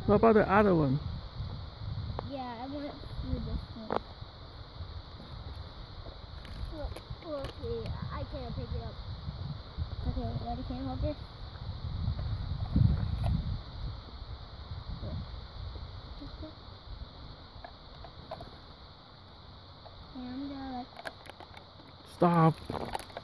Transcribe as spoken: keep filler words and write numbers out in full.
What about the other one? Yeah, I want to do this one. Look, look, see, I can't pick it up. Okay, ready? Can you hold this? Yeah, I'm gonna like. Stop.